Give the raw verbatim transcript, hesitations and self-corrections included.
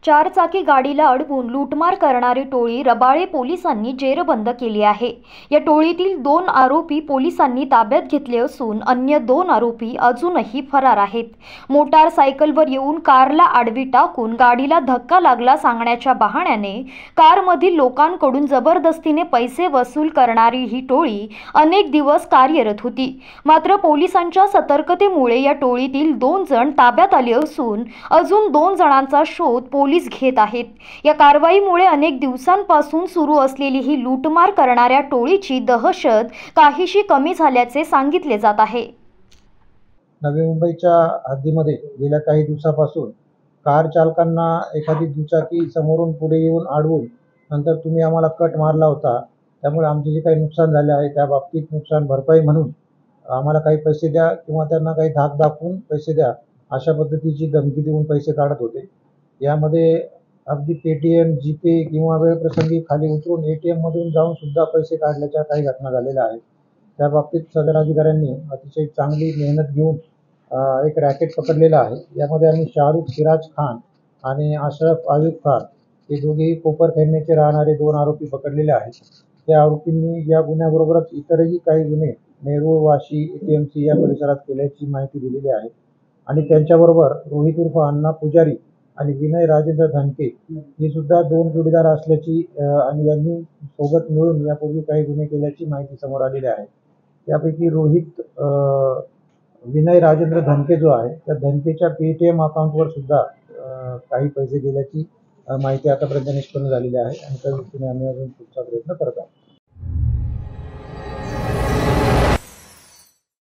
चारचाकी गाडीला अडवून लूटमार करणारी टोळी रबाळे पोलिसांनी जेरबंद केली आहे। या टोळीतील दोन आरोपी पोलिसांनी ताब्यात घेतले असून अन्य दोन आरोपी अजूनही फरार आहेत। मोटारसायकलवर येऊन कारला आडवी टाकून गाडीला धक्का लागला सांगण्याच्या बहाण्याने कारमधील लोकांकडून जबरदस्तीने पैसे वसूल करणारी ही टोळी अनेक दिवस कार्यरत होती। मात्र पोलिसांच्या सतर्कतेमुळे या टोळीतील दोन जण ताब्यात आले असून अजून दोन जणांचा शोध पोलीस घेत आहेत। या कारवाईमुळे अनेक दिवसांपासून सुरू असलेली ही लूटमार करणाऱ्या टोळीची दहशत काहीशी कमी झाल्याचे सांगितले जात आहे। नवी मुंबईच्या हद्दीमध्ये गेल्या काही दिवसापासून कार चालकांना एखादी दुचाकी समोरून पुढे येऊन अडवून नंतर तुम्ही आम्हाला कट मारला होता, त्यामुळे आमचे जे काही नुकसान झाले आहे त्या बाबतीत नुकसान भरपाई म्हणून आम्हाला काही पैसे द्या किंवा त्यांना काही धाक दाखवून पैसे द्या अशा पद्धतीची धमकी देऊन पैसे काढत होते। यामध्ये अगदी पेटीएम, जीपे किंवा वेळप्रसंगी खाली उतरून एटीएम मधून जाऊन सुद्धा पैसे काढल्याच्या काही घटना झालेल्या आहेत। त्या बाबतीत सदर अधिकाऱ्यांनी अतिशय चांगली मेहनत घेऊन एक रॅकेट पकडलेला आहे। यामध्ये आम्ही शाहरुख सिराज खान आणि अशरफ आयुब खान हे दोघेही कोपरखैरण्याचे राहणारे दोन आरोपी पकडलेले आहेत। त्या आरोपींनी या गुन्ह्याबरोबरच इतरही काही गुन्हे नेरूळ, वाशी, एटीएमसी या परिसरात केल्याची माहिती दिलेली आहे। आणि त्यांच्याबरोबर रोहित उर्फ अण्णा पुजारी आणि विनय राजेंद्र धनके हे सुद्धा दोन जोडीदार असल्याची आणि यांनी सोबत मिळून यापूर्वी काही गुन्हे केल्याची माहिती समोर आलेली आहे। त्यापैकी रोहित विनय राजेंद्र धनके जो आहे त्या धनकेच्या पेटीएम अकाउंटवर सुद्धा काही पैसे गेल्याची माहिती आतापर्यंत निष्पन्न झालेली आहे आणि त्या दृष्टीने आम्ही अजून पुढचा प्रयत्न करत आहोत।